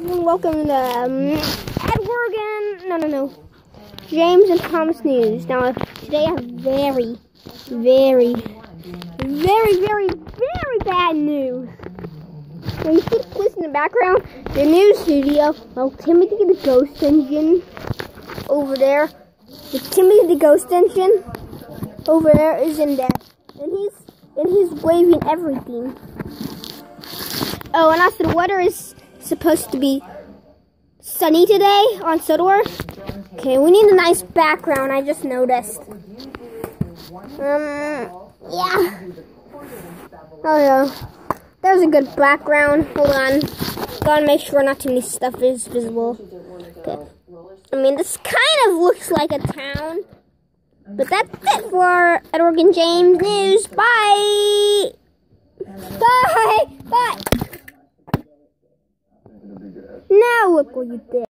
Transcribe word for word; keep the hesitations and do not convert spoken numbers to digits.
welcome to um, Edward and no, no, no, James and Thomas News. Now, today I have very, very, very, very, very bad news. Now, you see the police in the background? The news studio. Well, Timothy the Ghost Engine over there. The Timothy the Ghost Engine over there is in there, and he's and he's waving everything. Oh, and also the weather is supposed to be sunny today on Sodor. Okay, we need a nice background, I just noticed. Um, yeah. Oh, yeah. There's a good background. Hold on. Gotta make sure not too many stuff is visible. Okay. I mean, this kind of looks like a town. But that's it for Edward and James News. Bye! Bye! Bye! Now look what you did.